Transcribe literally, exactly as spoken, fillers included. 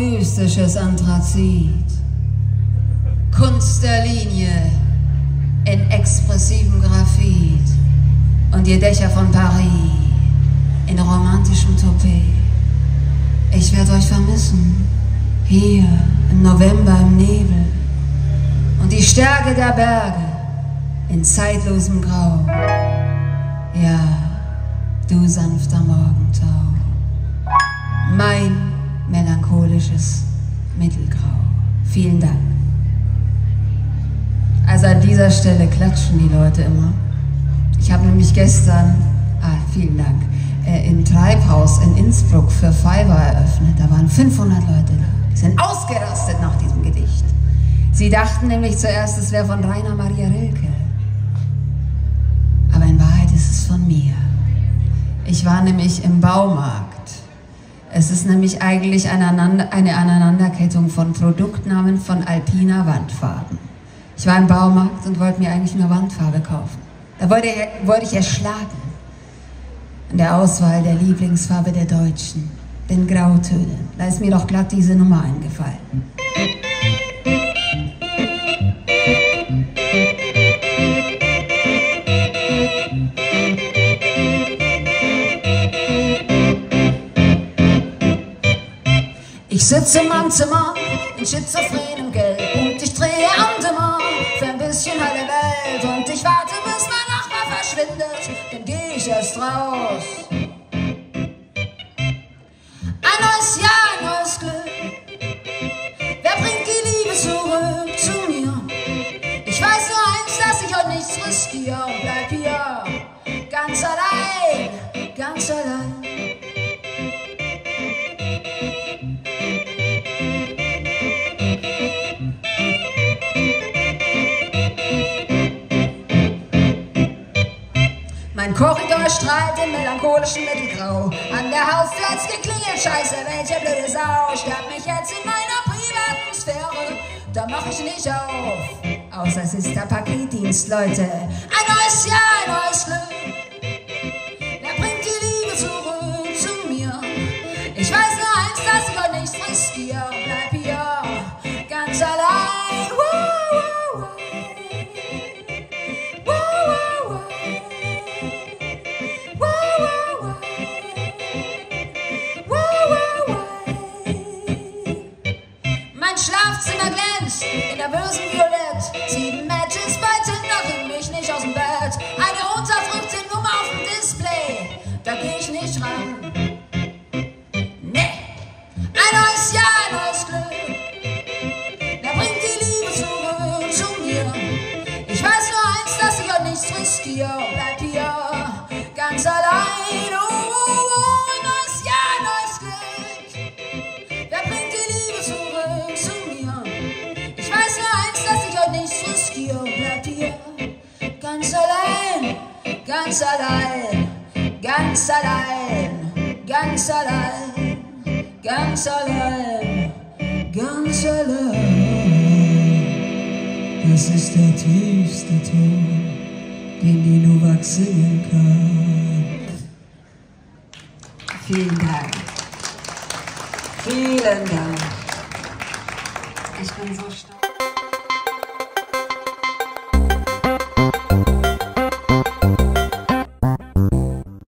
mystisches Anthrazit, Kunst der Linie in expressivem Graphit und die Dächer von Paris in romantischem Toupet. Ich werde euch vermissen, hier im November im Nebel und die Stärke der Berge in zeitlosem Grau. Ja, du sanfter Morgentau, mein melancholisches Mittelgrau. Vielen Dank. Also an dieser Stelle klatschen die Leute immer. Ich habe nämlich gestern, ah, vielen Dank, äh, im Treibhaus in Innsbruck für Fiverr eröffnet. Da waren fünfhundert Leute da. Die sind ausgerastet nach diesem Gedicht. Sie dachten nämlich zuerst, es wäre von Rainer Maria Rilke. Aber in Wahrheit ist es von mir. Ich war nämlich im Baumarkt. Es ist nämlich eigentlich eine, eine Aneinanderkettung von Produktnamen von Alpina Wandfarben. Ich war im Baumarkt und wollte mir eigentlich nur Wandfarbe kaufen. Da wurde, wurde ich erschlagen an der Auswahl der Lieblingsfarbe der Deutschen, den Grautönen. Da ist mir doch glatt diese Nummer eingefallen. Ich sitze in meinem Zimmer in schizophrenem Gelb und ich drehe am Dimmer für ein bisschen heile Welt und ich warte, bis mein Nachbar verschwindet, dann geh ich erst raus. Ein neues Jahr, ein neues Glück. Wer bringt die Liebe zurück zu mir? Ich weiß nur eins, dass ich heute nichts riskiere und bleib hier ganz allein, ganz allein. Mein Korridor strahlt in melancholischen Mittelgrau. An der Haustür hat's geklingelt, scheiße, welche blöde Sau stört mich jetzt in meiner privaten Sphäre. Da mach ich nicht auf, außer es ist der Paketdienst, Leute. Ein neues Jahr, ein neues Glück. Wer bringt die Liebe zurück zu mir? Ich weiß nur eins, dass ich heute nichts riskiere und bleib hier ganz allein. Woo, woo, woo. Mein Schlafzimmer glänzt in der bösen Violett. Sieben Matches bei Tinder kriegen mich nicht aus dem Bett. Eine unterdrückte Nummer auf dem Display, da geh ich nicht ran. Nee, ein neues Jahr, ein neues Glück. Wer bringt die Liebe zurück zu mir? Ich weiß nur eins, dass ich heute nichts riskiere und bleib hier ganz allein. Oh, oh, oh, ein neues Jahr, ein neues Glück. Wer bringt die Liebe zurück zu mir? Ich weiß nur eins, dass ich heute nichts riskiere und bleib hier ganz allein, ganz allein, ganz allein, ganz allein, ganz allein, ganz allein. Das ist der tiefste Ton, den die Novak singen kann. Vielen Dank. Vielen Dank. Ich bin so stolz.